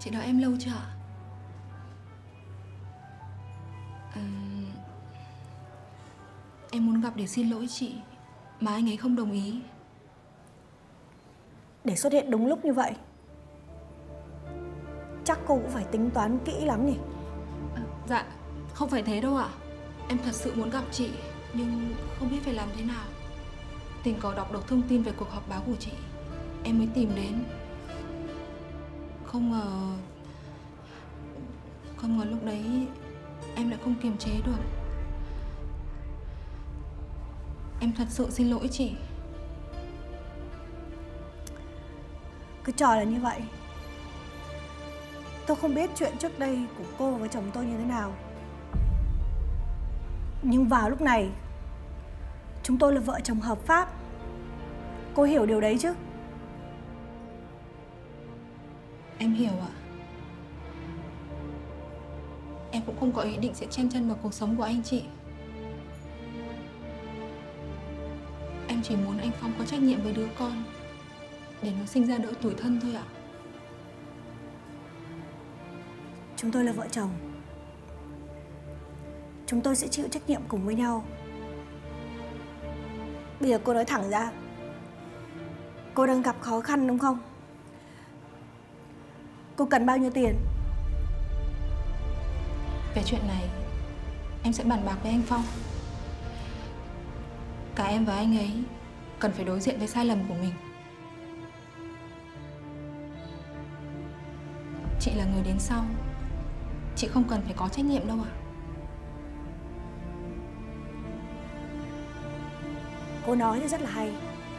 Chị đợi em lâu chưa ạ? Em muốn gặp để xin lỗi chị, mà anh ấy không đồng ý. Để xuất hiện đúng lúc như vậy, chắc cô cũng phải tính toán kỹ lắm nhỉ? Dạ, không phải thế đâu ạ. Em thật sự muốn gặp chị, nhưng không biết phải làm thế nào. Tình cờ đọc được thông tin về cuộc họp báo của chị, em mới tìm đến. Không ngờ lúc đấy em lại không kiềm chế được. Em thật sự xin lỗi chị. Cứ trò là như vậy. Tôi không biết chuyện trước đây của cô với chồng tôi như thế nào, nhưng vào lúc này chúng tôi là vợ chồng hợp pháp. Cô hiểu điều đấy chứ? Em hiểu ạ. Em cũng không có ý định sẽ chen chân vào cuộc sống của anh chị. Em chỉ muốn anh Phong có trách nhiệm với đứa con, để nó sinh ra đỡ tủi thân thôi ạ. Chúng tôi là vợ chồng, chúng tôi sẽ chịu trách nhiệm cùng với nhau. Bây giờ cô nói thẳng ra, cô đang gặp khó khăn đúng không? Cô cần bao nhiêu tiền? Về chuyện này em sẽ bàn bạc với anh Phong. Cả em và anh ấy cần phải đối diện với sai lầm của mình. Chị là người đến sau, chị không cần phải có trách nhiệm đâu ạ. Cô nói thì rất là hay,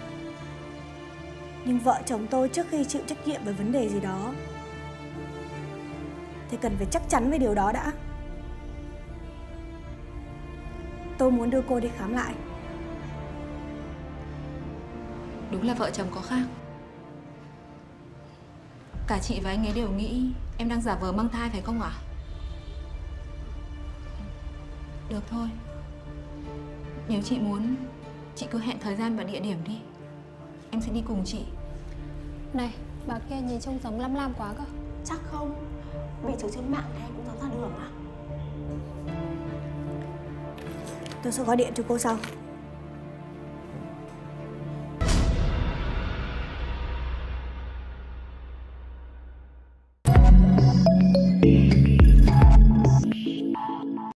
nhưng vợ chồng tôi trước khi chịu trách nhiệm về vấn đề gì đó thì cần phải chắc chắn về điều đó đã. Tôi muốn đưa cô đi khám lại. Đúng là vợ chồng có khác. Cả chị và anh ấy đều nghĩ em đang giả vờ mang thai phải không ạ? Được thôi. Nếu chị muốn, chị cứ hẹn thời gian và địa điểm đi. Em sẽ đi cùng chị. Này, bà kia nhìn trông giống Lam Lam quá cơ. Chắc không, bị chửi trên mạng thì cũng dám ra đường mà. Tôi sẽ gọi điện cho cô sau.